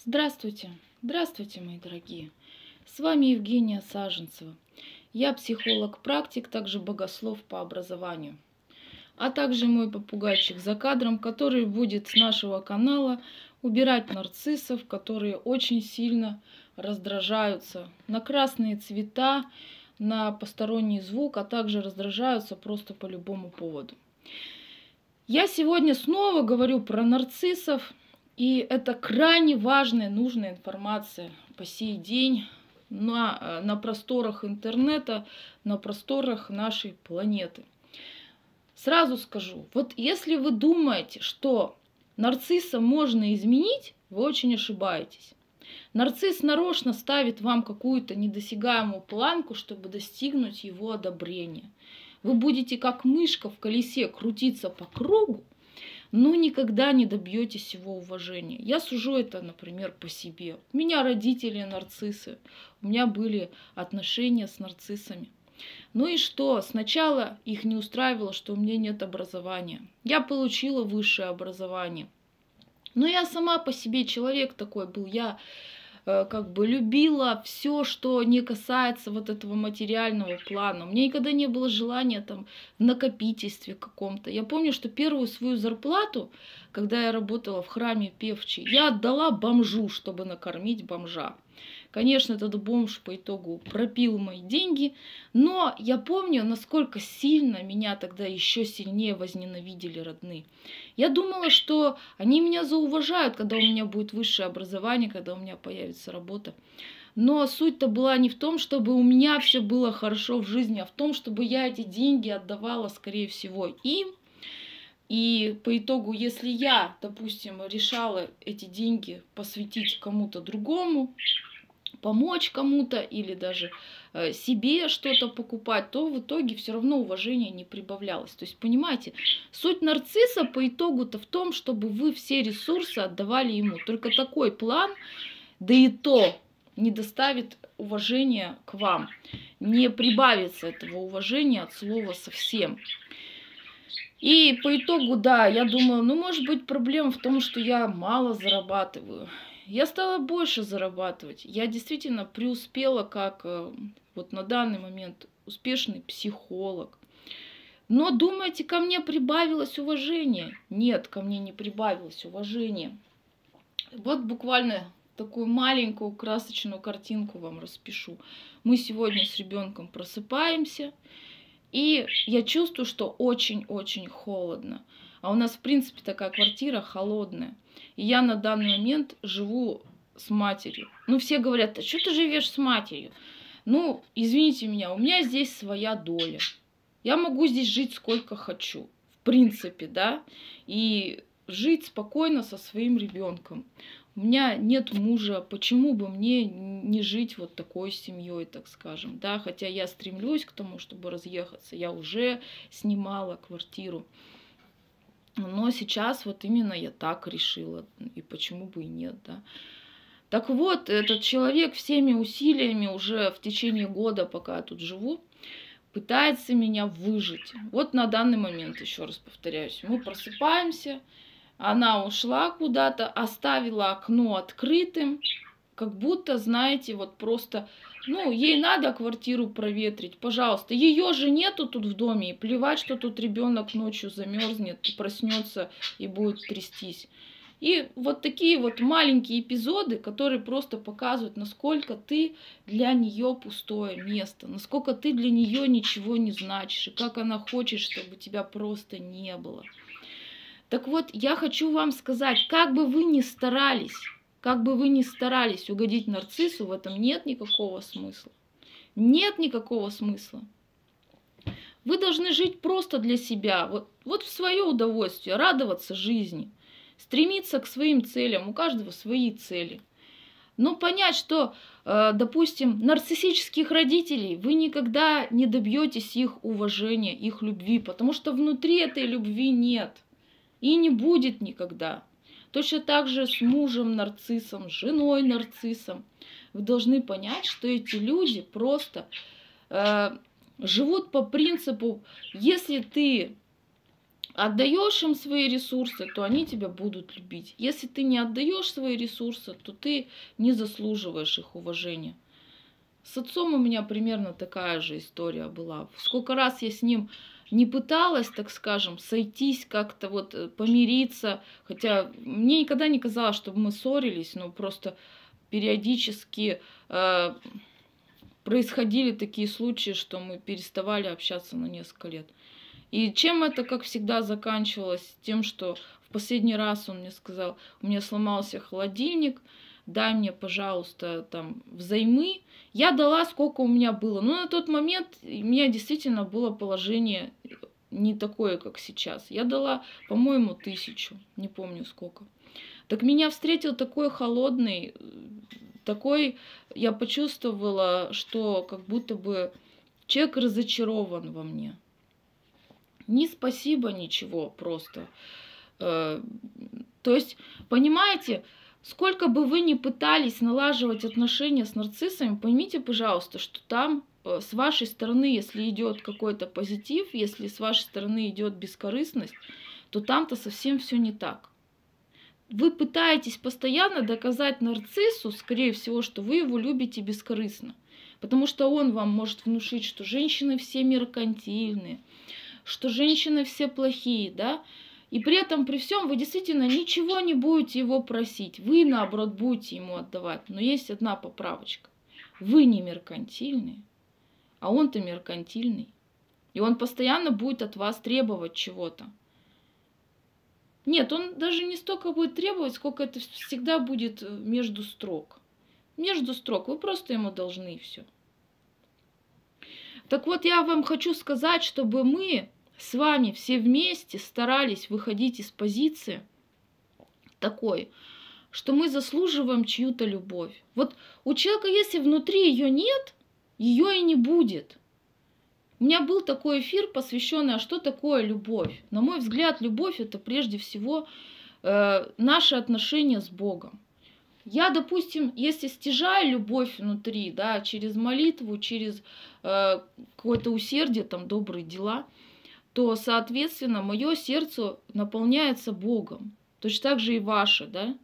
Здравствуйте, здравствуйте, мои дорогие. С вами Евгения Саженцева. Я психолог-практик, также богослов по образованию. А также мой попугайчик за кадром, который будет с нашего канала убирать нарциссов, которые очень сильно раздражаются на красные цвета, на посторонний звук, а также раздражаются просто по любому поводу. Я сегодня снова говорю про нарциссов. И это крайне важная, нужная информация по сей день на просторах интернета, на просторах нашей планеты. Сразу скажу, вот если вы думаете, что нарцисса можно изменить, вы очень ошибаетесь. Нарцисс нарочно ставит вам какую-то недосягаемую планку, чтобы достигнуть его одобрения. Вы будете как мышка в колесе крутиться по кругу, но никогда не добьетесь его уважения. Я сужу это, например, по себе. У меня родители нарциссы, у меня были отношения с нарциссами. Ну и что? Сначала их не устраивало, что у меня нет образования. Я получила высшее образование. Но я сама по себе человек такой был. Я как бы любила все, что не касается вот этого материального плана. У меня никогда не было желания там в накопительстве каком-то. Я помню, что первую свою зарплату, когда я работала в храме певчей, я отдала бомжу, чтобы накормить бомжа. Конечно, этот бомж по итогу пропил мои деньги, но я помню, насколько сильно меня тогда еще сильнее возненавидели родные. Я думала, что они меня зауважают, когда у меня будет высшее образование, когда у меня появится работа. Но суть-то была не в том, чтобы у меня все было хорошо в жизни, а в том, чтобы я эти деньги отдавала, скорее всего, им. И по итогу, если я, допустим, решала эти деньги посвятить кому-то другому, помочь кому-то или даже себе что-то покупать, то в итоге все равно уважение не прибавлялось. То есть, понимаете, суть нарцисса по итогу-то в том, чтобы вы все ресурсы отдавали ему. Только такой план, да и то не доставит уважения к вам. Не прибавится этого уважения от слова совсем. И по итогу, да, я думаю, ну, может быть, проблема в том, что я мало зарабатываю. Я стала больше зарабатывать. Я действительно преуспела как вот на данный момент успешный психолог. Но думаете, ко мне прибавилось уважение? Нет, ко мне не прибавилось уважение. Вот буквально такую маленькую красочную картинку вам распишу. Мы сегодня с ребенком просыпаемся, и я чувствую, что очень-очень холодно. А у нас, в принципе, такая квартира холодная. И я на данный момент живу с матерью. Ну, все говорят, а что ты живешь с матерью? Ну, извините меня, у меня здесь своя доля. Я могу здесь жить сколько хочу, в принципе, да, и жить спокойно со своим ребенком. У меня нет мужа, почему бы мне не жить вот такой семьей, так скажем, да, хотя я стремлюсь к тому, чтобы разъехаться, я уже снимала квартиру. Но сейчас вот именно я так решила, и почему бы и нет, да. Так вот, этот человек всеми усилиями уже в течение года, пока я тут живу, пытается меня выжить. Вот на данный момент, еще раз повторяюсь, мы просыпаемся, она ушла куда-то, оставила окно открытым, как будто, знаете, вот просто, ну, ей надо квартиру проветрить, пожалуйста. Ее же нету тут в доме, и плевать, что тут ребенок ночью замерзнет, проснется и будет трястись. И вот такие вот маленькие эпизоды, которые просто показывают, насколько ты для нее пустое место, насколько ты для нее ничего не значишь, и как она хочет, чтобы тебя просто не было. Так вот, я хочу вам сказать, как бы вы ни старались угодить нарциссу, в этом нет никакого смысла. Нет никакого смысла. Вы должны жить просто для себя, вот в свое удовольствие, радоваться жизни, стремиться к своим целям, у каждого свои цели. Но понять, что, допустим, нарциссических родителей вы никогда не добьетесь их уважения, их любви, потому что внутри этой любви нет и не будет никогда. Точно так же с мужем-нарциссом, с женой-нарциссом. Вы должны понять, что эти люди просто живут по принципу, если ты Отдаешь им свои ресурсы, то они тебя будут любить. Если ты не отдаешь свои ресурсы, то ты не заслуживаешь их уважения. С отцом у меня примерно такая же история была. Сколько раз я с ним не пыталась, так скажем, сойтись, как-то вот помириться, хотя мне никогда не казалось, чтобы мы ссорились, но просто периодически происходили такие случаи, что мы переставали общаться на несколько лет. И чем это, как всегда, заканчивалось? Тем, что в последний раз он мне сказал: у меня сломался холодильник, дай мне, пожалуйста, там взаймы. Я дала, сколько у меня было. Но на тот момент у меня действительно было положение не такое, как сейчас. Я дала, по-моему, 1000, не помню сколько. Так меня встретил такой холодный, такой, я почувствовала, что как будто бы человек разочарован во мне. Ни спасибо, ничего, просто. То есть, понимаете, сколько бы вы ни пытались налаживать отношения с нарциссами, поймите, пожалуйста, что там с вашей стороны, если идет какой-то позитив, если с вашей стороны идет бескорыстность, то там-то совсем все не так. Вы пытаетесь постоянно доказать нарциссу, скорее всего, что вы его любите бескорыстно. Потому что он вам может внушить, что женщины все меркантильные, что женщины все плохие, да? И при этом, при всем, вы действительно ничего не будете его просить. Вы, наоборот, будете ему отдавать. Но есть одна поправочка. Вы не меркантильные, а он-то меркантильный. И он постоянно будет от вас требовать чего-то. Нет, он даже не столько будет требовать, сколько это всегда будет между строк. Между строк. Вы просто ему должны, и все. Так вот, я вам хочу сказать, чтобы мы с вами все вместе старались выходить из позиции такой, что мы заслуживаем чью-то любовь. Вот у человека, если внутри ее нет, ее и не будет. У меня был такой эфир, посвященный, а что такое любовь. На мой взгляд, любовь — это прежде всего наши отношения с Богом. Я, допустим, если стяжаю любовь внутри, да, через молитву, через какое-то усердие, там, добрые дела, то, соответственно, мое сердце наполняется Богом. Точно так же и ваше, да.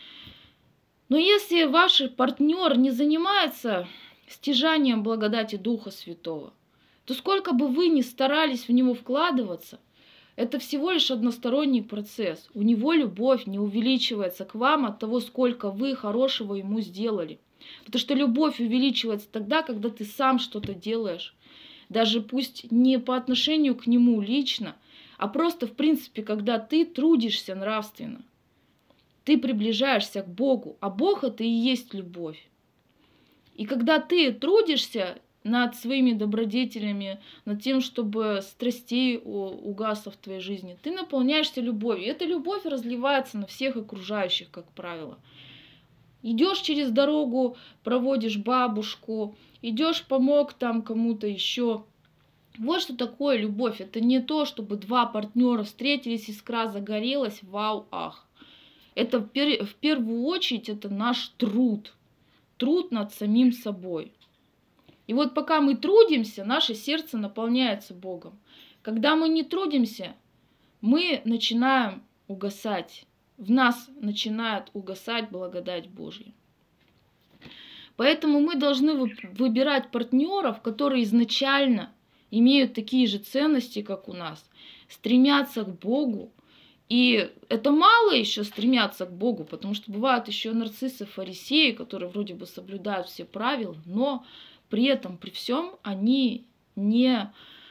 Но если ваш партнер не занимается стяжанием благодати Духа Святого, то сколько бы вы ни старались в него вкладываться, это всего лишь односторонний процесс. У него любовь не увеличивается к вам от того, сколько вы хорошего ему сделали. Потому что любовь увеличивается тогда, когда ты сам что-то делаешь. Даже пусть не по отношению к нему лично, а просто, в принципе, когда ты трудишься нравственно. Ты приближаешься к Богу, а Бог — это и есть любовь. И когда ты трудишься над своими добродетелями, над тем, чтобы страстей угасло в твоей жизни, ты наполняешься любовью. И эта любовь разливается на всех окружающих, как правило. Идешь через дорогу, проводишь бабушку, идешь, помог там кому-то еще. Вот что такое любовь. Это не то, чтобы два партнера встретились, искра загорелась, вау, ах. Это в первую очередь это наш труд. Труд над самим собой. И вот пока мы трудимся, наше сердце наполняется Богом. Когда мы не трудимся, мы начинаем угасать. В нас начинает угасать благодать Божья. Поэтому мы должны выбирать партнеров, которые изначально имеют такие же ценности, как у нас, стремятся к Богу. И это мало еще стремятся к Богу, потому что бывают еще нарциссы, фарисеи, которые вроде бы соблюдают все правила, но при этом, при всем, они не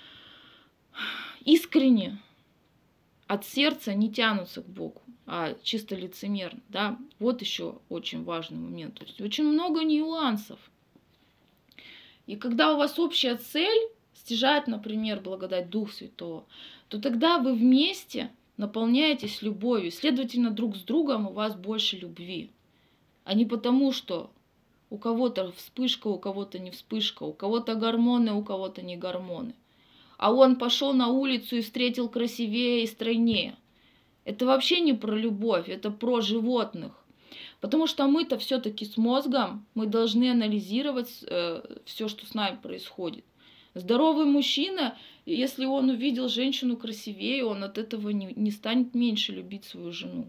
искренне от сердца не тянутся к Богу, а чисто лицемерно. Да? Вот еще очень важный момент. То есть очень много нюансов. И когда у вас общая цель стяжать, например, благодать Духа Святого, то тогда вы вместе наполняетесь любовью. Следовательно, друг с другом у вас больше любви. А не потому, что у кого-то вспышка, у кого-то не вспышка, у кого-то гормоны, у кого-то не гормоны. А он пошел на улицу и встретил красивее и стройнее. Это вообще не про любовь, это про животных. Потому что мы-то все-таки с мозгом, мы должны анализировать все, что с нами происходит. Здоровый мужчина, если он увидел женщину красивее, он от этого не станет меньше любить свою жену.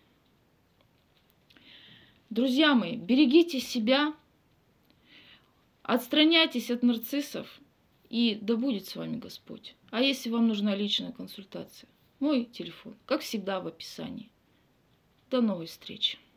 Друзья мои, берегите себя, отстраняйтесь от нарциссов, и да будет с вами Господь. А если вам нужна личная консультация, мой телефон, как всегда, в описании. До новой встречи.